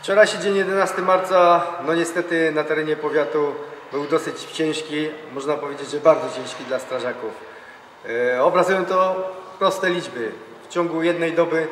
Wczorajszy dzień 11 marca, no niestety na terenie powiatu był dosyć ciężki, można powiedzieć, że bardzo ciężki dla strażaków. Obrazują to proste liczby. W ciągu jednej doby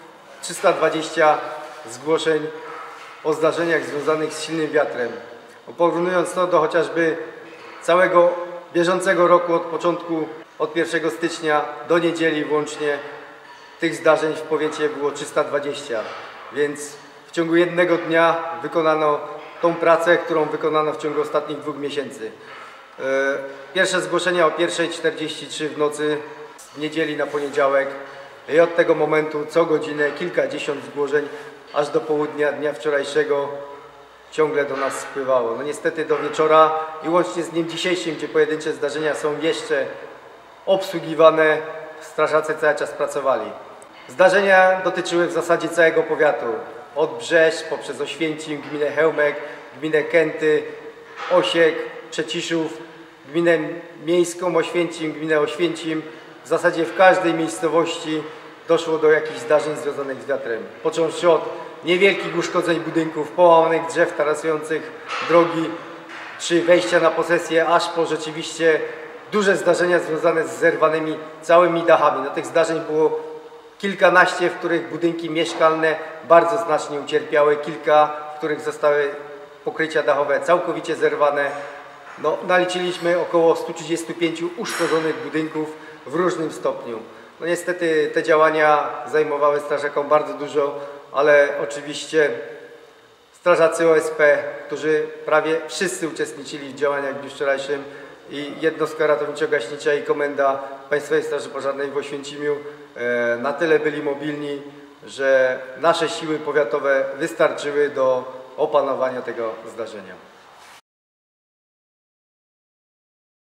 320 zgłoszeń o zdarzeniach związanych z silnym wiatrem. Porównując to do chociażby całego bieżącego roku od 1 stycznia do niedzieli włącznie, tych zdarzeń w powiecie było 320, więc w ciągu jednego dnia wykonano tą pracę, którą wykonano w ciągu ostatnich 2 miesięcy. Pierwsze zgłoszenia o 1:43 w nocy z niedzieli na poniedziałek i od tego momentu co godzinę kilkadziesiąt zgłoszeń aż do południa dnia wczorajszego ciągle do nas spływało. No niestety do wieczora i łącznie z dniem dzisiejszym, gdzie pojedyncze zdarzenia są jeszcze obsługiwane, strażacy cały czas pracowali. Zdarzenia dotyczyły w zasadzie całego powiatu. Od Brześć poprzez Oświęcim, gminę Chełmek, gminę Kęty, Osiek, Przeciszów, gminę miejską Oświęcim, gminę Oświęcim. W zasadzie w każdej miejscowości doszło do jakichś zdarzeń związanych z wiatrem. Począwszy od niewielkich uszkodzeń budynków, połamanych drzew tarasujących drogi, czy wejścia na posesję, aż po rzeczywiście duże zdarzenia związane z zerwanymi całymi dachami. No, tych zdarzeń było kilkanaście, w których budynki mieszkalne bardzo znacznie ucierpiały, kilka, w których zostały pokrycia dachowe całkowicie zerwane. No, naliczyliśmy około 135 uszkodzonych budynków w różnym stopniu. No, niestety te działania zajmowały strażakom bardzo dużo, ale oczywiście strażacy OSP, którzy prawie wszyscy uczestniczyli w działaniach w dniu wczorajszym, i jednostka ratowniczo-gaśnicza i komenda Państwowej Straży Pożarnej w Oświęcimiu na tyle byli mobilni, że nasze siły powiatowe wystarczyły do opanowania tego zdarzenia.